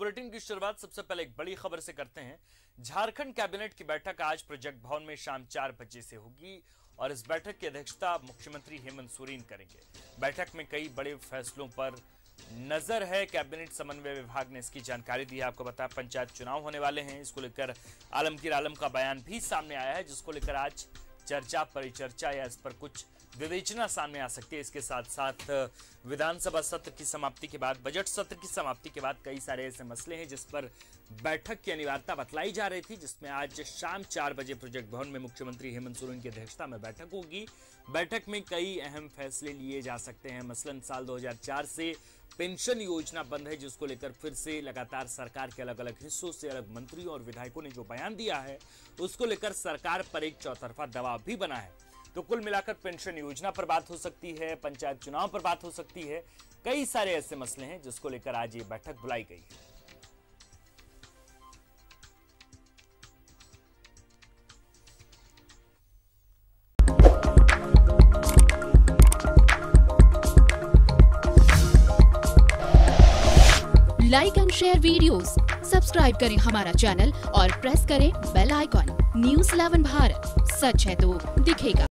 Bulletin की शुरुआत सबसे पहले एक बड़ी खबर से करते हैं। झारखंड कैबिनेट की बैठक आज प्रोजेक्ट भवन में शाम 4 बजे से होगी और इस बैठक की अध्यक्षता मुख्यमंत्री हेमंत सोरेन करेंगे। बैठक में कई बड़े फैसलों पर नजर है। कैबिनेट समन्वय विभाग ने इसकी जानकारी दी है। आपको बताया पंचायत चुनाव होने वाले हैं, इसको लेकर आलमगीर आलम का बयान भी सामने आया है, जिसको लेकर आज चर्चा परिचर्चा या इस पर कुछ विवेचना सामने आ सकती है। इसके साथ साथ विधानसभा सत्र की समाप्ति के बाद, बजट सत्र की समाप्ति के बाद कई सारे ऐसे मसले हैं जिस पर बैठक की अनिवार्यता बतलाई जा रही थी, जिसमें आज शाम 4 बजे प्रोजेक्ट भवन में मुख्यमंत्री हेमंत सोरेन की अध्यक्षता में बैठक होगी। बैठक में कई अहम फैसले लिए जा सकते हैं। मसलन साल 2004 से पेंशन योजना बंद है, जिसको लेकर फिर से लगातार सरकार के अलग अलग हिस्सों से अलग मंत्रियों और विधायकों ने जो बयान दिया है, उसको लेकर सरकार पर एक चौतरफा दबाव भी बना है। तो कुल मिलाकर पेंशन योजना पर बात हो सकती है, पंचायत चुनाव पर बात हो सकती है। कई सारे ऐसे मसले हैं जिसको लेकर आज ये बैठक बुलाई गई है। Like and share videos, subscribe करें हमारा चैनल और प्रेस करें बेल आइकॉन। न्यूज़ 11 भारत, सच है तो दिखेगा।